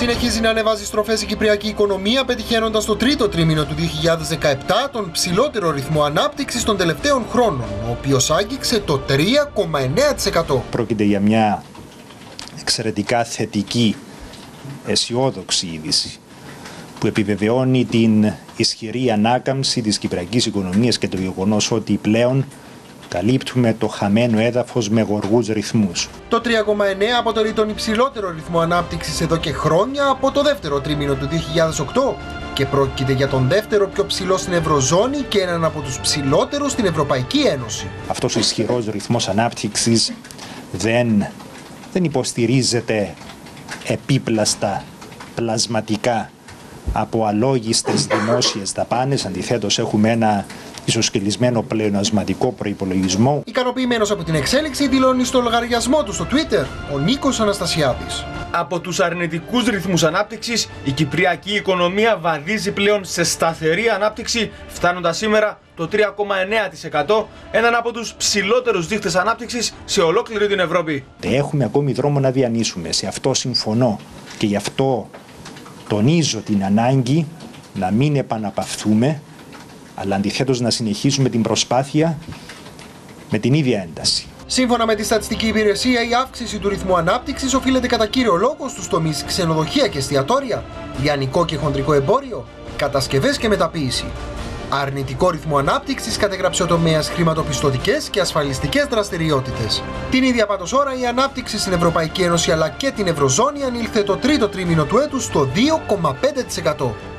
Συνεχίζει να ανεβάζει στροφές η κυπριακή οικονομία, πετυχαίνοντας το τρίτο τρίμηνο του 2017 τον ψηλότερο ρυθμό ανάπτυξης των τελευταίων χρόνων, ο οποίος άγγιξε το 3,9%. Πρόκειται για μια εξαιρετικά θετική, αισιόδοξη είδηση που επιβεβαιώνει την ισχυρή ανάκαμψη της κυπριακής οικονομίας και το γεγονός ότι πλέον καλύπτουμε το χαμένο έδαφος με γοργούς ρυθμούς. Το 3,9 αποτελεί τον υψηλότερο ρυθμό ανάπτυξης εδώ και χρόνια από το δεύτερο τρίμηνο του 2008 και πρόκειται για τον δεύτερο πιο ψηλό στην Ευρωζώνη και έναν από τους ψηλότερους στην Ευρωπαϊκή Ένωση. Αυτός ο ισχυρός ρυθμός ανάπτυξης δεν υποστηρίζεται επίπλαστα, πλασματικά από αλόγιστες δημόσιες δαπάνες. Αντιθέτως, έχουμε ένα ισοσκελισμένο πλεονασματικό προϋπολογισμό. Ικανοποιημένος από την εξέλιξη, δηλώνει στο λογαριασμό του στο Twitter ο Νίκος Αναστασιάδης. Από τους αρνητικούς ρυθμούς ανάπτυξης, η κυπριακή οικονομία βαδίζει πλέον σε σταθερή ανάπτυξη, φτάνοντας σήμερα το 3,9%, έναν από τους ψηλότερους δείκτες ανάπτυξης σε ολόκληρη την Ευρώπη. Έχουμε ακόμη δρόμο να διανύσουμε, σε αυτό συμφωνώ και γι' αυτό τονίζω την ανάγκη να μην επαναπαυθούμε, αλλά αντιθέτως να συνεχίσουμε την προσπάθεια με την ίδια ένταση. Σύμφωνα με τη Στατιστική Υπηρεσία, η αύξηση του ρυθμού ανάπτυξης οφείλεται κατά κύριο λόγο στους τομείς ξενοδοχεία και εστιατόρια, λιανικό και χοντρικό εμπόριο, κατασκευές και μεταποίηση. Αρνητικό ρυθμό ανάπτυξης κατέγραψε ο τομέας χρηματοπιστωτικές και ασφαλιστικές δραστηριότητες. Την ίδια πάντως ώρα, η ανάπτυξη στην Ευρωπαϊκή Ένωση αλλά και την Ευρωζώνη ανήλθε το τρίτο τρίμηνο του έτους στο 2,5%.